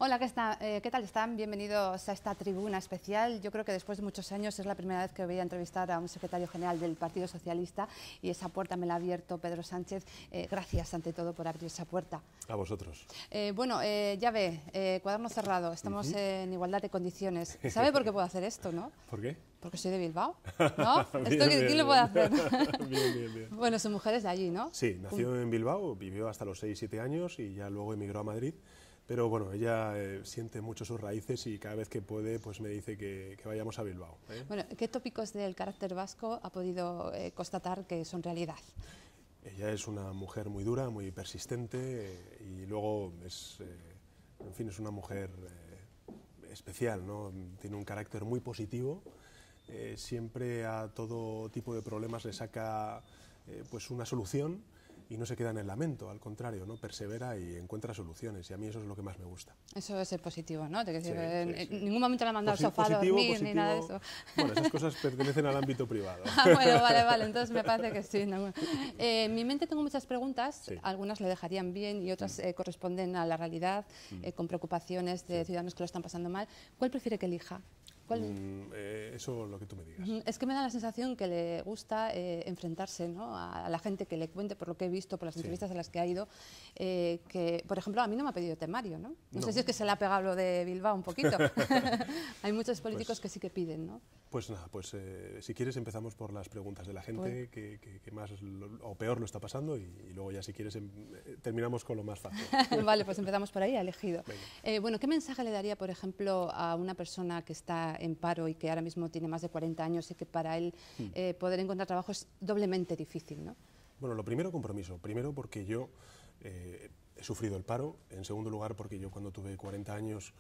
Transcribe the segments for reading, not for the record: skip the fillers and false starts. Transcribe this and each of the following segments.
Hola, ¿qué tal están? Bienvenidos a esta tribuna especial. Yo creo que después de muchos años es la primera vez que voy a entrevistar a un secretario general del Partido Socialista y esa puerta me la ha abierto Pedro Sánchez. Gracias, ante todo, por abrir esa puerta. A vosotros. Ya ve, cuaderno cerrado, estamos en igualdad de condiciones. ¿Sabe por qué puedo hacer esto, no? ¿Por qué? Porque soy de Bilbao, ¿no? ¿Quién lo puede hacer? Bien. Bueno, su mujer es de allí, ¿no? Sí, nació en Bilbao, vivió hasta los 6-7 años y ya luego emigró a Madrid. Pero bueno, ella siente mucho sus raíces y cada vez que puede pues me dice que vayamos a Bilbao. Bueno, ¿qué tópicos del carácter vasco ha podido constatar que son realidad? Ella es una mujer muy dura, muy persistente y luego es una mujer especial, ¿no? Tiene un carácter muy positivo, siempre a todo tipo de problemas le saca pues una solución. Y no se queda en el lamento, al contrario, ¿no? Persevera y encuentra soluciones, y a mí eso es lo que más me gusta. Eso es el positivo, ¿no? Sí. En ningún momento le ha mandado al sofá a dormir, ni nada de eso. Bueno, esas cosas pertenecen al ámbito privado. Bueno, vale, entonces me parece que sí. No. En mi mente tengo muchas preguntas, sí. Algunas le dejarían bien y otras corresponden a la realidad, con preocupaciones de ciudadanos que lo están pasando mal. ¿Cuál prefiere que elija? Eso lo que tú me digas. Es que me da la sensación que le gusta enfrentarse, ¿no? a la gente, que le cuente, por lo que he visto, por las entrevistas a las que ha ido, que, por ejemplo, a mí no me ha pedido temario, ¿no? No sé si es que se le ha pegado lo de Bilbao un poquito. Hay muchos políticos que sí que piden, ¿no? Pues nada, si quieres empezamos por las preguntas de la gente que más o peor lo está pasando y luego ya si quieres terminamos con lo más fácil. Vale, pues empezamos por ahí, ha elegido. Bueno, ¿qué mensaje le daría, por ejemplo, a una persona que está en paro y que ahora mismo tiene más de 40 años y que para él poder encontrar trabajo es doblemente difícil, ¿no? Bueno, lo primero, compromiso. Primero porque yo he sufrido el paro. En segundo lugar porque yo cuando tuve 40 años,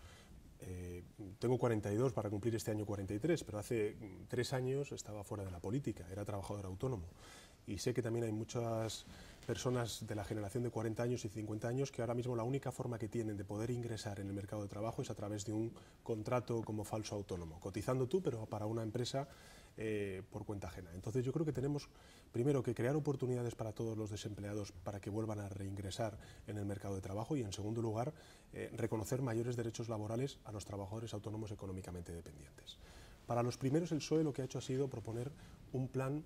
tengo 42 para cumplir este año 43, pero hace 3 años estaba fuera de la política, era trabajador autónomo. Y sé que también hay muchas personas de la generación de 40 años y 50 años que ahora mismo la única forma que tienen de poder ingresar en el mercado de trabajo es a través de un contrato como falso autónomo, cotizando tú, pero para una empresa por cuenta ajena. Entonces yo creo que tenemos primero que crear oportunidades para todos los desempleados para que vuelvan a reingresar en el mercado de trabajo y en segundo lugar reconocer mayores derechos laborales a los trabajadores autónomos económicamente dependientes. Para los primeros el PSOE lo que ha hecho ha sido proponer un plan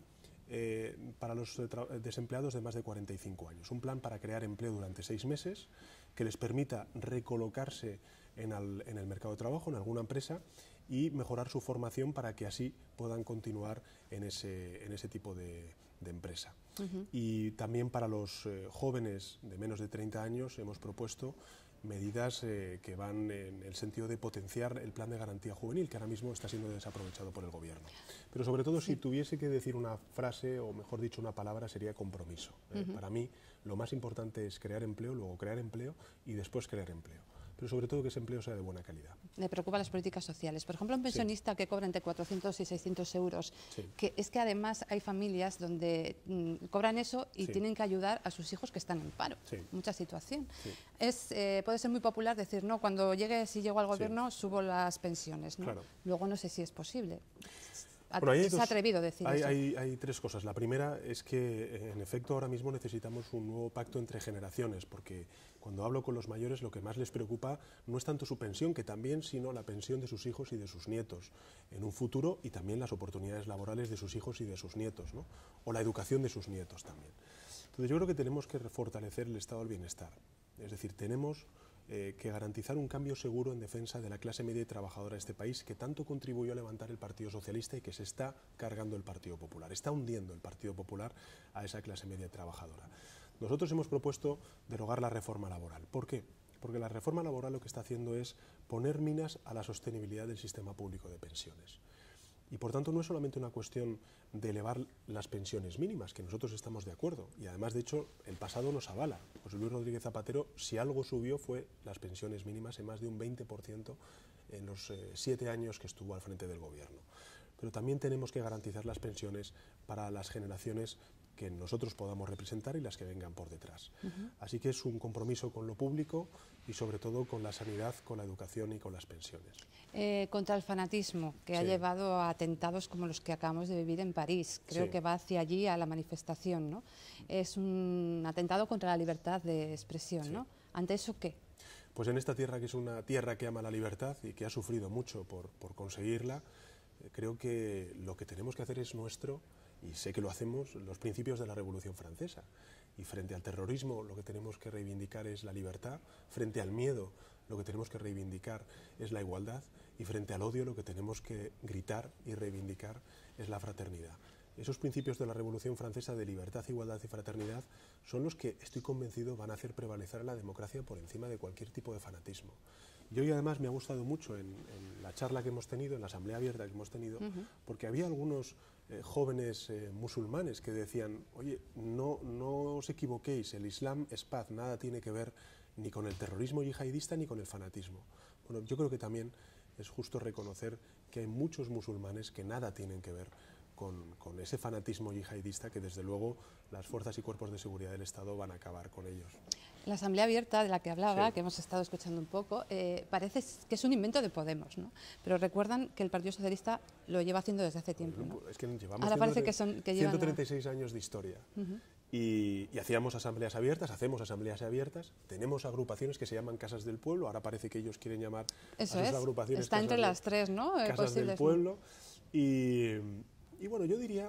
para los desempleados de más de 45 años. Un plan para crear empleo durante 6 meses que les permita recolocarse en el mercado de trabajo, en alguna empresa, y mejorar su formación para que así puedan continuar en ese tipo de empresa. Y también para los jóvenes de menos de 30 años hemos propuesto medidas que van en el sentido de potenciar el plan de garantía juvenil, que ahora mismo está siendo desaprovechado por el gobierno. Pero sobre todo, si tuviese que decir una frase, o mejor dicho una palabra, sería compromiso. Para mí lo más importante es crear empleo, luego crear empleo y después crear empleo. Pero sobre todo que ese empleo sea de buena calidad. Le preocupan las políticas sociales. Por ejemplo, un pensionista que cobra entre 400 y 600 euros, que es que además hay familias donde cobran eso y tienen que ayudar a sus hijos que están en paro. Mucha situación. Puede ser muy popular decir, no, cuando si llego al gobierno subo las pensiones, ¿no? Claro. Luego no sé si es posible. Bueno, se ha atrevido a decir eso. Hay 3 cosas. La primera es que, en efecto, ahora mismo necesitamos un nuevo pacto entre generaciones, porque cuando hablo con los mayores lo que más les preocupa no es tanto su pensión, que también, sino la pensión de sus hijos y de sus nietos en un futuro y también las oportunidades laborales de sus hijos y de sus nietos, ¿no? O la educación de sus nietos también. Entonces yo creo que tenemos que fortalecer el estado del bienestar. Es decir, tenemos que garantizar un cambio seguro en defensa de la clase media y trabajadora de este país que tanto contribuyó a levantar el Partido Socialista y que se está cargando el Partido Popular. Está hundiendo el Partido Popular a esa clase media y trabajadora. Nosotros hemos propuesto derogar la reforma laboral. ¿Por qué? Porque la reforma laboral lo que está haciendo es poner minas a la sostenibilidad del sistema público de pensiones. Y por tanto no es solamente una cuestión de elevar las pensiones mínimas, que nosotros estamos de acuerdo, y además de hecho el pasado nos avala. José Luis Rodríguez Zapatero, si algo subió, fue las pensiones mínimas en más de un 20% en los 7 años que estuvo al frente del gobierno. Pero también tenemos que garantizar las pensiones para las generaciones que nosotros podamos representar y las que vengan por detrás. Así que es un compromiso con lo público y sobre todo con la sanidad, con la educación y con las pensiones. Contra el fanatismo, que ha llevado a atentados como los que acabamos de vivir en París. Creo que va hacia allí, a la manifestación, ¿no? Es un atentado contra la libertad de expresión, ¿no? ¿Ante eso qué? Pues en esta tierra, que es una tierra que ama la libertad y que ha sufrido mucho por conseguirla, creo que lo que tenemos que hacer es nuestro, y sé que lo hacemos, los principios de la Revolución Francesa. Y frente al terrorismo lo que tenemos que reivindicar es la libertad, frente al miedo lo que tenemos que reivindicar es la igualdad, y frente al odio lo que tenemos que gritar y reivindicar es la fraternidad. Esos principios de la Revolución Francesa de libertad, igualdad y fraternidad son los que, estoy convencido, van a hacer prevalecer la democracia por encima de cualquier tipo de fanatismo. Y hoy además me ha gustado mucho en la charla que hemos tenido, en la asamblea abierta que hemos tenido, porque había algunos jóvenes musulmanes que decían, oye, no os equivoquéis, el Islam es paz, nada tiene que ver ni con el terrorismo yihadista ni con el fanatismo. Bueno, yo creo que también es justo reconocer que hay muchos musulmanes que nada tienen que ver con ese fanatismo yihadista, que desde luego las fuerzas y cuerpos de seguridad del Estado van a acabar con ellos. La asamblea abierta de la que hablaba, que hemos estado escuchando un poco, parece que es un invento de Podemos, ¿no? Pero recuerdan que el Partido Socialista lo lleva haciendo desde hace tiempo, ¿no? Es que llevamos ahora parece que llevan 136 años de historia. Y hacíamos asambleas abiertas, hacemos asambleas abiertas, tenemos agrupaciones que se llaman Casas del Pueblo, ahora parece que ellos quieren llamar a sus agrupaciones está entre las tres, ¿no? Casas del Pueblo. Y bueno, yo diría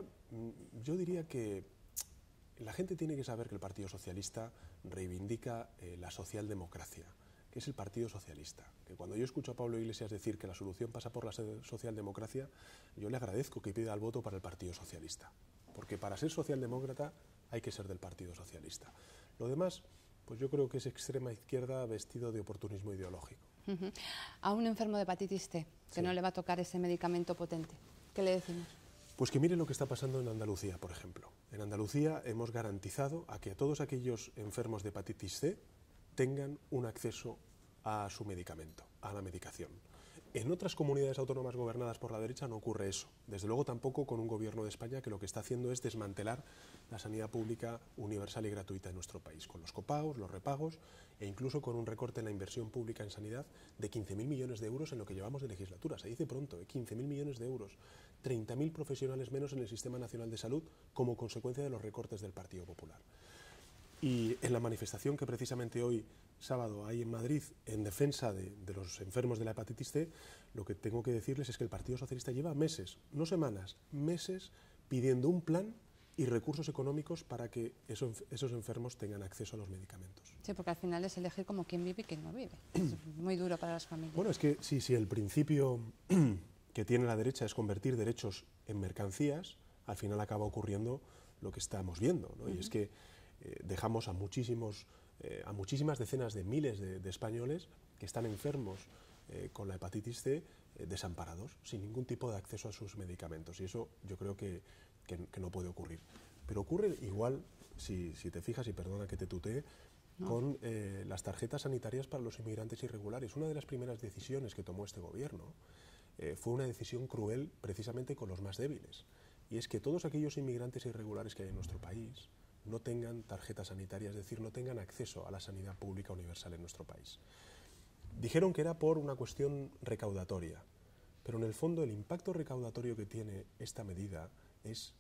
que la gente tiene que saber que el Partido Socialista reivindica la socialdemocracia, que es el Partido Socialista. Que cuando yo escucho a Pablo Iglesias decir que la solución pasa por la socialdemocracia, yo le agradezco que pida el voto para el Partido Socialista, porque para ser socialdemócrata hay que ser del Partido Socialista. Lo demás, pues yo creo que es extrema izquierda vestido de oportunismo ideológico. A un enfermo de hepatitis C, que no le va a tocar ese medicamento potente, ¿qué le decimos? Pues que mire lo que está pasando en Andalucía, por ejemplo. En Andalucía hemos garantizado a que todos aquellos enfermos de hepatitis C tengan un acceso a su medicamento, a la medicación. En otras comunidades autónomas gobernadas por la derecha no ocurre eso. Desde luego tampoco con un gobierno de España que lo que está haciendo es desmantelar la sanidad pública universal y gratuita en nuestro país, con los copaos, los repagos e incluso con un recorte en la inversión pública en sanidad de 15.000 millones de euros en lo que llevamos de legislatura. Se dice pronto, 15.000 millones de euros, 30.000 profesionales menos en el Sistema Nacional de Salud como consecuencia de los recortes del Partido Popular. Y en la manifestación que precisamente hoy, sábado, hay en Madrid en defensa de los enfermos de la hepatitis C, lo que tengo que decirles es que el Partido Socialista lleva meses, no semanas, meses, pidiendo un plan y recursos económicos para que esos enfermos tengan acceso a los medicamentos. Sí, porque al final es elegir como quién vive y quién no vive. Es muy duro para las familias. Bueno, es que si el principio que tiene la derecha es convertir derechos en mercancías, al final acaba ocurriendo lo que estamos viendo, ¿no? Y es que dejamos a muchísimas decenas de miles de españoles que están enfermos con la hepatitis C desamparados, sin ningún tipo de acceso a sus medicamentos. Y eso yo creo que no puede ocurrir. Pero ocurre igual, si te fijas, y perdona que te tutee, con las tarjetas sanitarias para los inmigrantes irregulares. Una de las primeras decisiones que tomó este gobierno fue una decisión cruel precisamente con los más débiles. Y es que todos aquellos inmigrantes irregulares que hay en nuestro país no tengan tarjeta sanitaria, es decir, no tengan acceso a la sanidad pública universal en nuestro país. Dijeron que era por una cuestión recaudatoria, pero en el fondo el impacto recaudatorio que tiene esta medida es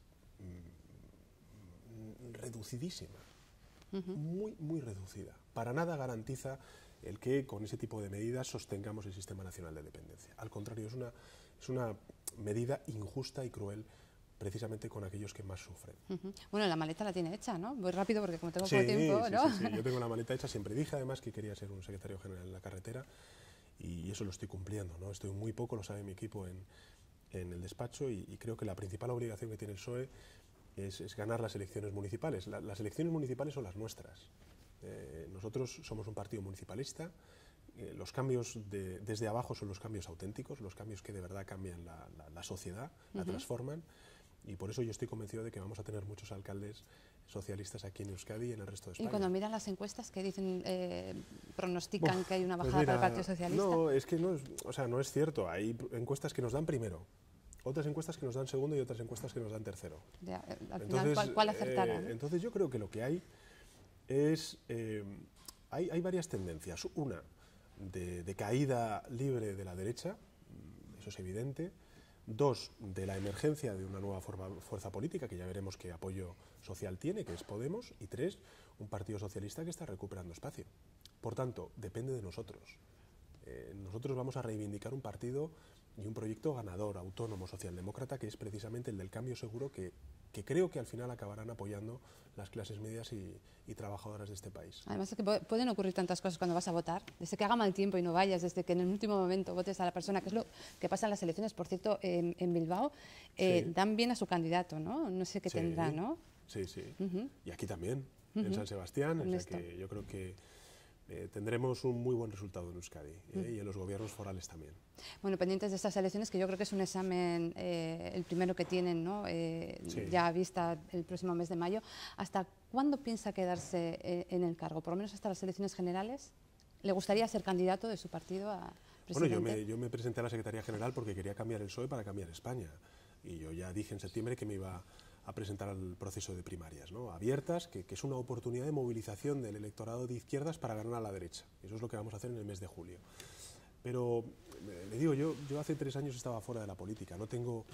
reducidísima, muy reducida. Para nada garantiza el que con ese tipo de medidas sostengamos el Sistema Nacional de Dependencia. Al contrario, es una medida injusta y cruel precisamente con aquellos que más sufren. Bueno, la maleta la tiene hecha, ¿no? Muy rápido porque como tengo poco tiempo, ¿no? Sí, yo tengo la maleta hecha. Siempre dije además que quería ser un secretario general en la carretera y eso lo estoy cumpliendo, ¿no? Estoy muy poco, lo sabe mi equipo en el despacho y creo que la principal obligación que tiene el PSOE es ganar las elecciones municipales. Las elecciones municipales son las nuestras. Nosotros somos un partido municipalista. Los cambios desde abajo son los cambios auténticos, los cambios que de verdad cambian la sociedad, la transforman. Y por eso yo estoy convencido de que vamos a tener muchos alcaldes socialistas aquí en Euskadi y en el resto de España. Y cuando miran las encuestas, ¿qué dicen? ¿Pronostican que hay una bajada para el Partido Socialista? No, es que no es cierto. Hay encuestas que nos dan primero, otras encuestas que nos dan segundo y otras encuestas que nos dan tercero. Al final, ¿cuál acertará? Entonces yo creo que lo que hay es... hay varias tendencias. Una, de caída libre de la derecha, eso es evidente. Dos, de la emergencia de una nueva fuerza política, que ya veremos qué apoyo social tiene, que es Podemos. Y tres, un Partido Socialista que está recuperando espacio. Por tanto, depende de nosotros. Nosotros vamos a reivindicar un partido y un proyecto ganador, autónomo, socialdemócrata, que es precisamente el del cambio seguro que creo que al final acabarán apoyando las clases medias y trabajadoras de este país. Además es que pueden ocurrir tantas cosas cuando vas a votar, desde que haga mal tiempo y no vayas, desde que en el último momento votes a la persona, que es lo que pasa en las elecciones. Por cierto, en Bilbao dan bien a su candidato, ¿no? No sé qué tendrá, ¿no? Sí, sí. Y aquí también, en San Sebastián, o sea que yo creo que tendremos un muy buen resultado en Euskadi y en los gobiernos forales también. Bueno, pendientes de estas elecciones, que yo creo que es un examen, el primero que tienen, ¿no? Ya a vista el próximo mes de mayo. ¿Hasta cuándo piensa quedarse en el cargo? ¿Por lo menos hasta las elecciones generales? ¿Le gustaría ser candidato de su partido a presidente? Bueno, yo me presenté a la Secretaría General porque quería cambiar el PSOE para cambiar España. Y yo ya dije en septiembre que me iba a presentar al proceso de primarias, ¿no? Abiertas, que es una oportunidad de movilización del electorado de izquierdas para ganar a la derecha. Eso es lo que vamos a hacer en el mes de julio. Pero, le digo, yo hace 3 años estaba fuera de la política, no tengo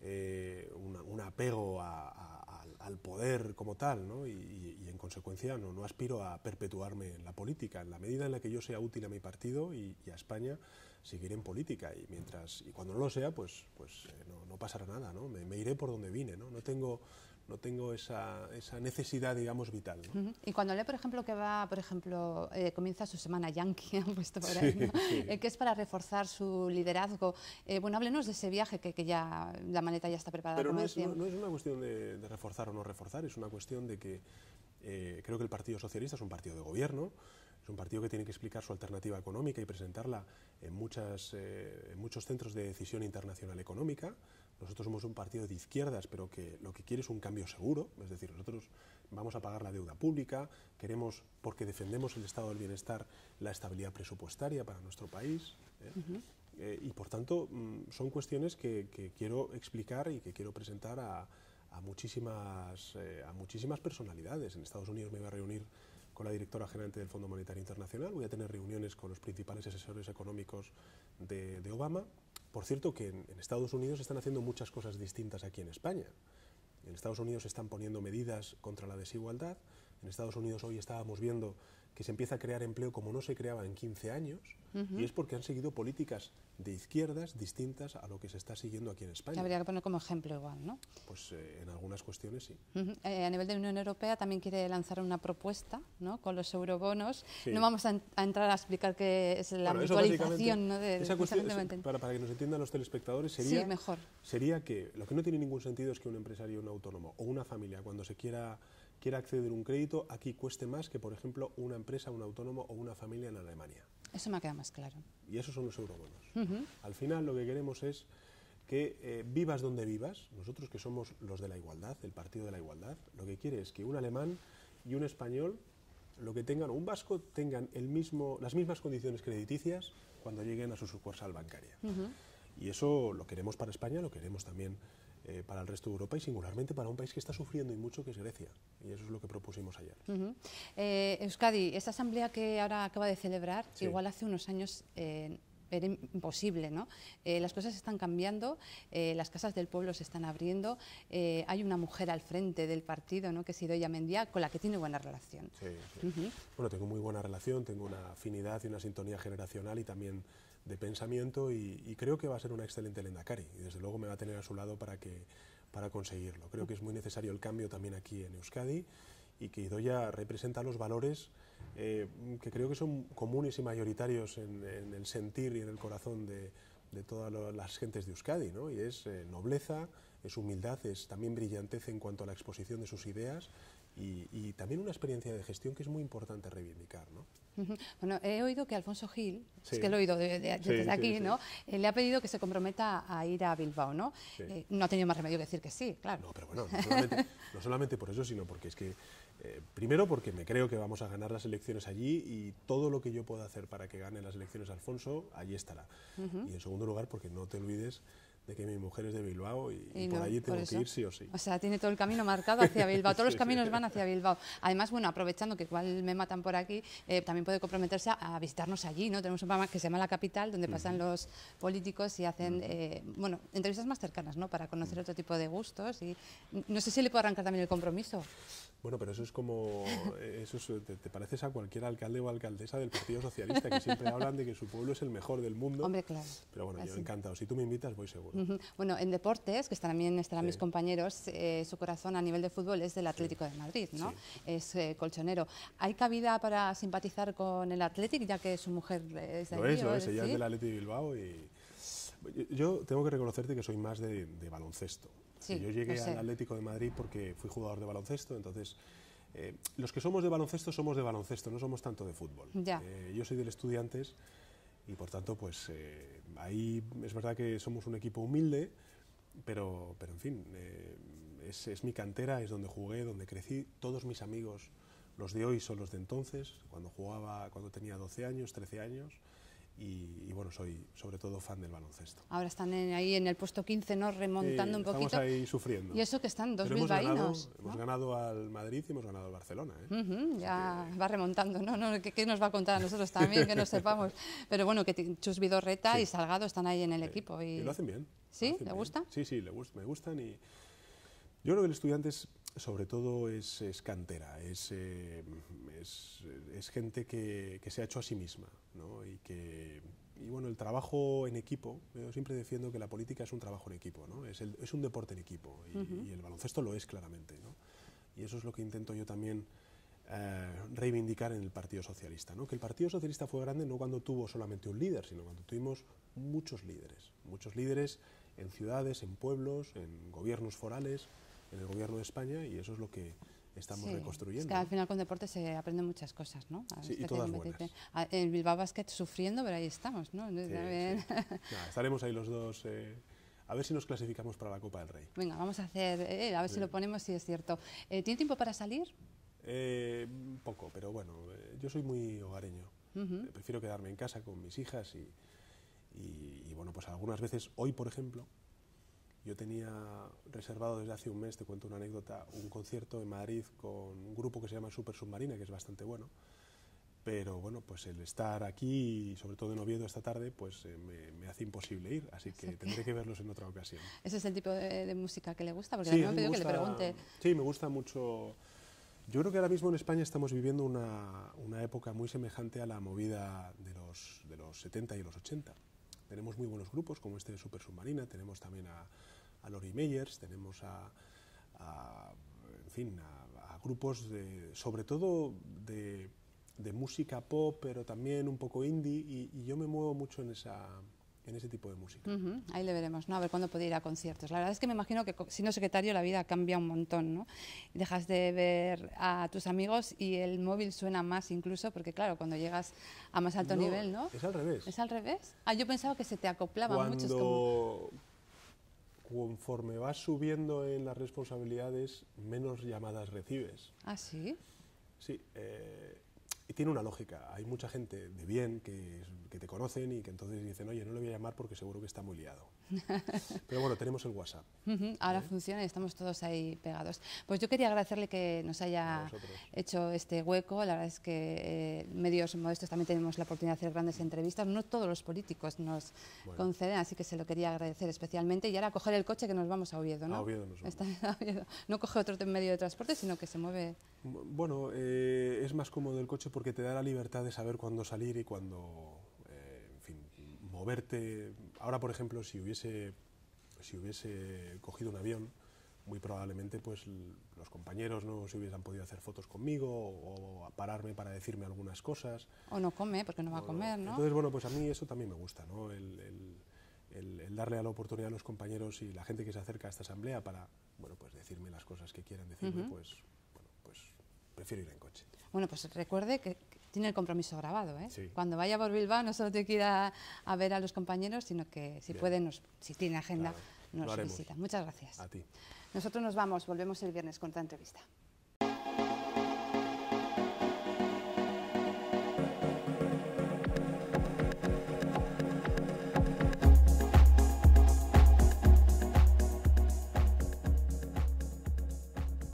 un apego al poder como tal, ¿no? Y en consecuencia no aspiro a perpetuarme en la política. En la medida en la que yo sea útil a mi partido y a España, seguiré en política, y cuando no lo sea, pues no pasará nada, ¿no? Me iré por donde vine, ¿no? No tengo esa necesidad, digamos, vital, ¿no? Y cuando lee, por ejemplo, que va, comienza su semana yankee, han puesto por ahí, ¿no? Que es para reforzar su liderazgo. Bueno, háblenos de ese viaje, que ya la maleta ya está preparada. Pero no es una cuestión de reforzar o no reforzar, es una cuestión de que creo que el Partido Socialista es un partido de gobierno, es un partido que tiene que explicar su alternativa económica y presentarla en muchos centros de decisión internacional económica. Nosotros somos un partido de izquierdas, pero que lo que quiere es un cambio seguro, es decir, nosotros vamos a pagar la deuda pública, queremos, porque defendemos el estado del bienestar, la estabilidad presupuestaria para nuestro país, y por tanto son cuestiones que quiero explicar y que quiero presentar a muchísimas personalidades. En Estados Unidos me voy a reunir con la directora gerente del Fondo Monetario Internacional, voy a tener reuniones con los principales asesores económicos de Obama. Por cierto, que en Estados Unidos están haciendo muchas cosas distintas aquí en España. En Estados Unidos se están poniendo medidas contra la desigualdad. En Estados Unidos hoy estábamos viendo que se empieza a crear empleo como no se creaba en 15 años, y es porque han seguido políticas de izquierdas distintas a lo que se está siguiendo aquí en España. Que habría que poner como ejemplo igual, ¿no? Pues en algunas cuestiones sí. A nivel de Unión Europea también quiere lanzar una propuesta, ¿no?, con los eurobonos. Sí. No vamos a entrar a explicar qué es la mutualización, ¿no? Esa cuestión, para que nos entiendan los telespectadores, sería que lo que no tiene ningún sentido es que un empresario, un autónomo o una familia, cuando se quiera acceder a un crédito, aquí cueste más que, por ejemplo, una empresa, un autónomo o una familia en Alemania. Eso me queda más claro. Y esos son los eurobonos. Al final lo que queremos es que vivas donde vivas, nosotros que somos los de la igualdad, el partido de la igualdad, lo que quiere es que un alemán y un español, lo que tengan, o un vasco, tengan las mismas condiciones crediticias cuando lleguen a su sucursal bancaria. Y eso lo queremos para España, lo queremos también para el resto de Europa y singularmente para un país que está sufriendo y mucho, que es Grecia. Y eso es lo que propusimos ayer. Euskadi, esta asamblea que ahora acaba de celebrar, igual hace unos años era imposible, ¿no? Las cosas están cambiando, las casas del pueblo se están abriendo, hay una mujer al frente del partido, ¿no?, que es Idoia Mendia, con la que tiene buena relación. Bueno, tengo muy buena relación, tengo una afinidad y una sintonía generacional y también de pensamiento, y creo que va a ser una excelente lehendakari, y desde luego me va a tener a su lado para conseguirlo. Creo que es muy necesario el cambio también aquí en Euskadi, y que Idoia representa los valores que creo que son comunes y mayoritarios en el sentir y en el corazón de todas las gentes de Euskadi, ¿no? Y es nobleza, es humildad, es también brillantez en cuanto a la exposición de sus ideas, y también una experiencia de gestión que es muy importante reivindicar, ¿no? Bueno, he oído que Alfonso Gil, es que lo he oído desde aquí, ¿no? Le ha pedido que se comprometa a ir a Bilbao, ¿no? No ha tenido más remedio que decir que sí, claro. No, pero bueno, no solamente por eso, sino porque es que, primero porque me creo que vamos a ganar las elecciones allí, y todo lo que yo pueda hacer para que gane las elecciones Alfonso, allí estará. Y en segundo lugar porque no te olvides de que mi mujer es de Bilbao y por allí tengo que ir sí o sí. O sea, tiene todo el camino marcado hacia Bilbao, todos los caminos van hacia Bilbao. Además, bueno, aprovechando que igual me matan por aquí, también puede comprometerse a visitarnos allí, ¿no? Tenemos un programa que se llama La Capital, donde pasan los políticos y hacen, bueno, entrevistas más cercanas, ¿no? Para conocer otro tipo de gustos y no sé si le puedo arrancar también el compromiso. Bueno, pero eso es como, te pareces a cualquier alcalde o alcaldesa del Partido Socialista, que siempre hablan de que su pueblo es el mejor del mundo. Hombre, claro. Pero bueno, yo encantado. Si tú me invitas, voy seguro. Bueno, en deportes, que también estarán mis compañeros, su corazón a nivel de fútbol es del Atlético de Madrid, ¿no? Es colchonero. ¿Hay cabida para simpatizar con el Athletic, ya que su mujer es de allí? Lo es, ella es del Athletic de Bilbao y yo tengo que reconocerte que soy más de baloncesto. Sí, yo llegué al Atlético de Madrid porque fui jugador de baloncesto, entonces los que somos de baloncesto, no somos tanto de fútbol. Yo soy del Estudiantes y por tanto, pues ahí es verdad que somos un equipo humilde, pero en fin, es mi cantera, es donde jugué, donde crecí. Todos mis amigos, los de hoy son los de entonces, cuando tenía 12 años, 13 años. Y bueno, soy sobre todo fan del baloncesto. Ahora están ahí en el puesto 15, ¿no? Remontando un poquito. Estamos ahí sufriendo. Y eso que están dos bilbaínos. Hemos ganado al Madrid y hemos ganado al Barcelona. Ya va remontando, ¿no? ¿Qué nos va a contar a nosotros también, que no sepamos? Pero bueno, que Chus Vidorreta y Salgado están ahí en el equipo. Y lo hacen bien. ¿Sí? ¿Le gusta? Sí, me gustan. Y yo creo que el Estudiantes sobre todo es cantera, es gente que se ha hecho a sí misma, ¿no? Y bueno, el trabajo en equipo, yo siempre defiendo que la política es un trabajo en equipo, ¿no? Es un deporte en equipo y el baloncesto lo es claramente, ¿no? Y eso es lo que intento yo también reivindicar en el Partido Socialista, ¿no? Que el Partido Socialista fue grande no cuando tuvo solamente un líder, sino cuando tuvimos muchos líderes en ciudades, en pueblos, en gobiernos forales, en el gobierno de España, y eso es lo que estamos reconstruyendo. Es que al final con deporte se aprenden muchas cosas, ¿no? Sí, y todas buenas. En Bilbao Basket sufriendo, pero ahí estamos, ¿no? Estaremos ahí los dos, a ver si nos clasificamos para la Copa del Rey. Venga, vamos a hacer, a ver si lo ponemos, si es cierto. ¿Tiene tiempo para salir? Poco, pero bueno, yo soy muy hogareño. Prefiero quedarme en casa con mis hijas y bueno, pues algunas veces, hoy por ejemplo, yo tenía reservado desde hace un mes, te cuento una anécdota, un concierto en Madrid con un grupo que se llama Super Submarina, que es bastante bueno, pero bueno, pues el estar aquí, y sobre todo en Oviedo esta tarde, pues me hace imposible ir, así que tendré que verlos en otra ocasión. ¿Ese es el tipo de música que le gusta? Porque me han pedido que le pregunte. Sí, me gusta mucho. Yo creo que ahora mismo en España estamos viviendo una época muy semejante a la movida de los 70 y los 80. Tenemos muy buenos grupos como este de Super Submarina, tenemos también a Lori Meyers, tenemos a grupos sobre todo de música pop, pero también un poco indie, y yo me muevo mucho en ese tipo de música. Ahí le veremos, ¿no? A ver cuándo puede ir a conciertos. La verdad es que me imagino que siendo secretario la vida cambia un montón, ¿no? Dejas de ver a tus amigos y el móvil suena más incluso, porque claro, cuando llegas a más alto nivel, ¿no? Es al revés. ¿Es al revés? Yo pensaba que se te acoplaba mucho. Conforme vas subiendo en las responsabilidades, menos llamadas recibes. ¿Ah, sí? Sí. Y tiene una lógica. Hay mucha gente de bien que te conocen y que entonces dicen, oye, no le voy a llamar porque seguro que está muy liado. Pero bueno, tenemos el WhatsApp. Ahora funciona y estamos todos ahí pegados. Pues yo quería agradecerle que nos haya hecho este hueco. La verdad es que medios modestos también tenemos la oportunidad de hacer grandes entrevistas. No todos los políticos nos conceden, así que se lo quería agradecer especialmente. Y ahora coger el coche que nos vamos a Oviedo, ¿no? A Oviedo nos vamos. A Oviedo. No coge otro medio de transporte, sino que se mueve. Bueno, es más cómodo el coche porque te da la libertad de saber cuándo salir y cuándo, en fin, moverte. Ahora, por ejemplo, si hubiese cogido un avión, muy probablemente pues los compañeros no se hubiesen podido hacer fotos conmigo o a pararme para decirme algunas cosas. O no come, porque no va a comer, ¿no? Entonces, bueno, pues a mí eso también me gusta, ¿no? El darle la oportunidad a los compañeros y la gente que se acerca a esta asamblea para, bueno, pues decirme las cosas que quieran decirme, pues prefiero ir en coche. Bueno, pues recuerde que tiene el compromiso grabado, ¿eh? Sí. Cuando vaya por Bilbao no solo tiene que ir a ver a los compañeros, sino que si puede, si tiene agenda, nos visita. Muchas gracias. A ti. Nosotros nos vamos, volvemos el viernes con otra entrevista.